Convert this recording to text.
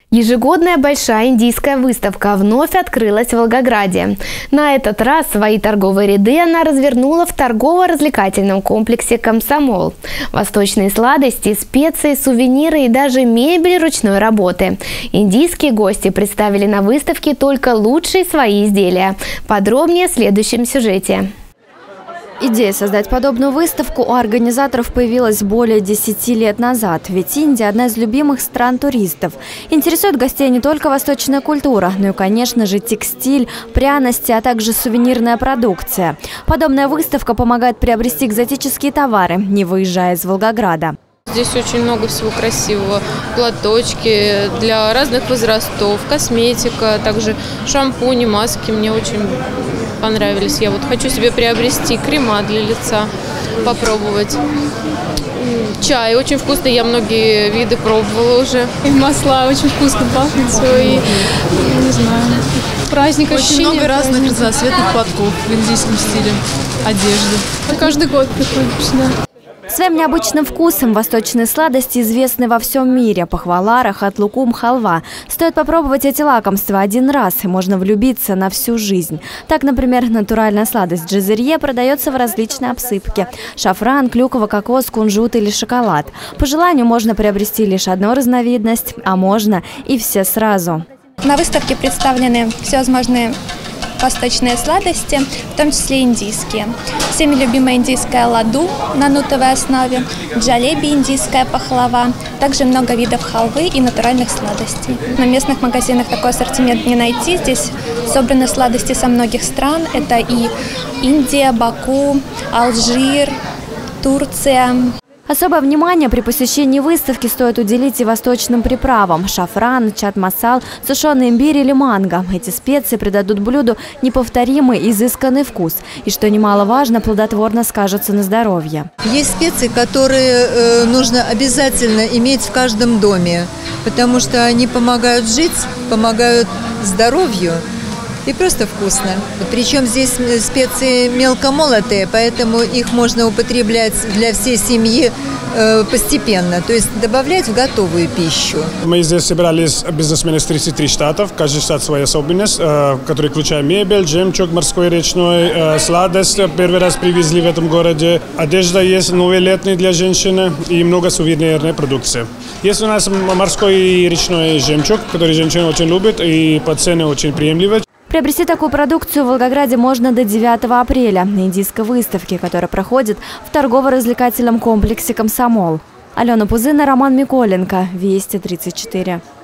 Ежегодная большая индийская выставка вновь открылась в Волгограде. На этот раз свои торговые ряды она развернула в торгово-развлекательном комплексе «Комсомол». Восточные сладости, специи, сувениры и даже мебель ручной работы. Индийские гости представили на выставке только лучшие свои изделия. Подробнее в следующем сюжете. Идея создать подобную выставку у организаторов появилась более 10 лет назад. Ведь Индия – одна из любимых стран туристов. Интересует гостей не только восточная культура, но и, конечно же, текстиль, пряности, а также сувенирная продукция. Подобная выставка помогает приобрести экзотические товары, не выезжая из Волгограда. Здесь очень много всего красивого. Платочки для разных возрастов, косметика, также шампуни, маски. Мне очень понравились. Я вот хочу себе приобрести крема для лица, попробовать. Чай очень вкусный, я многие виды пробовала уже. И масла очень вкусно пахнет все, и не знаю, праздник, очень много разных разноцветных платков в индийском стиле, одежды. Каждый год приходим сюда. Своим необычным вкусом восточные сладости известны во всем мире. Пахвала, рахат лукум, халва. Стоит попробовать эти лакомства один раз, и можно влюбиться на всю жизнь. Так, например, натуральная сладость джезерье продается в различной обсыпке. Шафран, клюква, кокос, кунжут или шоколад. По желанию можно приобрести лишь одну разновидность, а можно и все сразу. На выставке представлены всевозможные восточные сладости, в том числе индийские. Всеми любимая индийская ладу на нутовой основе, джалеби индийская пахлава, также много видов халвы и натуральных сладостей. На местных магазинах такой ассортимент не найти. Здесь собраны сладости со многих стран. Это и Индия, Баку, Алжир, Турция. Особое внимание при посещении выставки стоит уделить и восточным приправам – шафран, чат-масал, сушеный имбирь или манго. Эти специи придадут блюду неповторимый, изысканный вкус. И, что немаловажно, плодотворно скажется на здоровье. Есть специи, которые нужно обязательно иметь в каждом доме, потому что они помогают жить, помогают здоровью. И просто вкусно. Причем здесь специи мелкомолотые, поэтому их можно употреблять для всей семьи постепенно, то есть добавлять в готовую пищу. Мы здесь собирались бизнесмены из 33 штатов, каждый штат своя особенность, которые включают мебель, жемчуг морской, речной, сладость первый раз привезли в этом городе. Одежда есть новые летние для женщины и много сувенирной продукции. Есть у нас морской и речной жемчуг, который женщины очень любят и по цене очень приемлемый. Приобрести такую продукцию в Волгограде можно до 9 апреля на индийской выставке, которая проходит в торгово-развлекательном комплексе «Комсомол». Алена Пузына, Роман Миколенко, Вести 34.